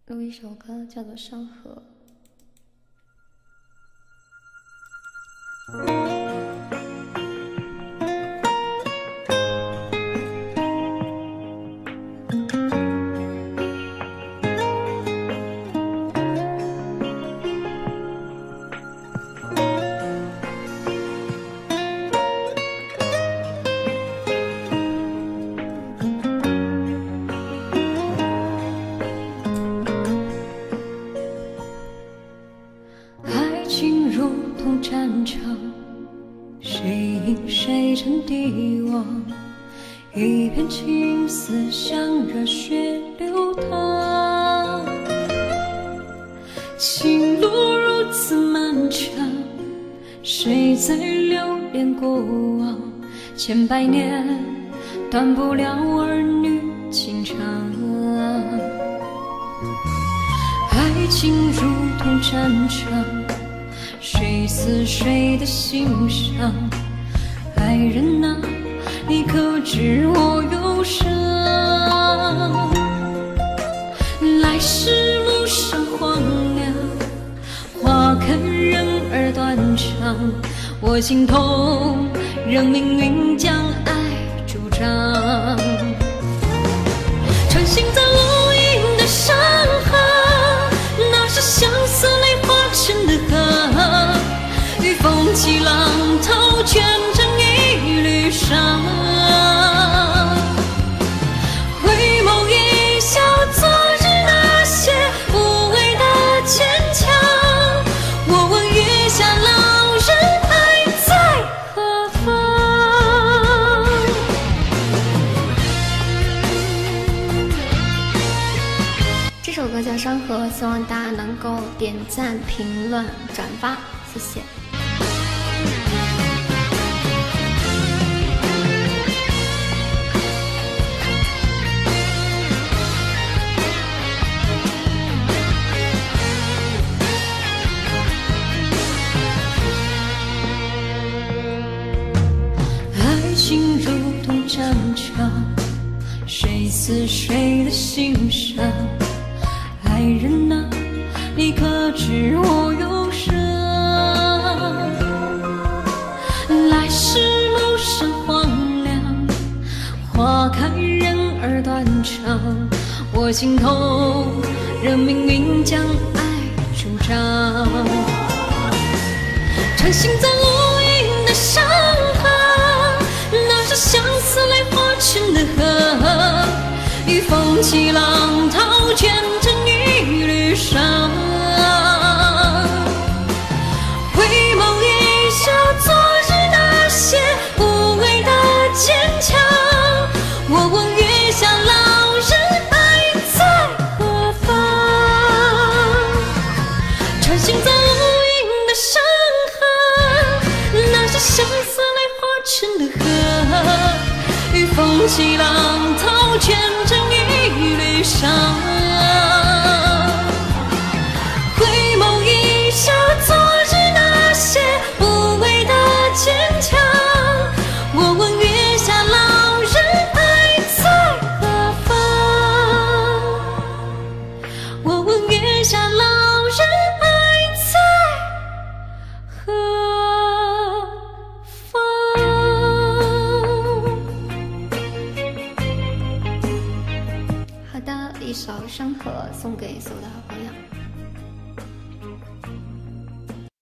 录一首歌，叫做《山河》。爱情如同战场，谁赢谁成帝王？一片青丝像热血流淌，情路如此漫长，谁在留恋过往？千百年断不了儿女情长。爱情如同战场，谁死谁的心伤？爱人啊，你可知我忧伤？来时路上荒凉，花开人儿断肠。我心痛，任命运将爱主张。穿行在无垠的山河，那是相思泪化成的河，与风起浪涛卷成一缕纱。回眸一笑，昨日那些无谓的坚强。我问月下老人爱在何方？这首歌叫《山河》，希望大家能够点赞、评论、转发，谢谢。爱情如同战场，谁死谁的心伤？爱人啊，你可知我忧伤？来时路上荒凉，花开人儿断肠。我心痛，任命运将爱主张。穿行在无垠的山河，那是相思泪化成的河，与风起浪涛卷成一缕纱。回眸一笑，昨日那些无谓的坚强。我问月下老人爱在何方？穿行在无垠的山河，那是相思泪化成的河，与风起浪涛卷成一缕纱。回眸一笑，昨日那些无谓的坚强。我问月下老人爱在何方？我问月下老人爱在何方？好的，一首《山河》送给所有的好朋友。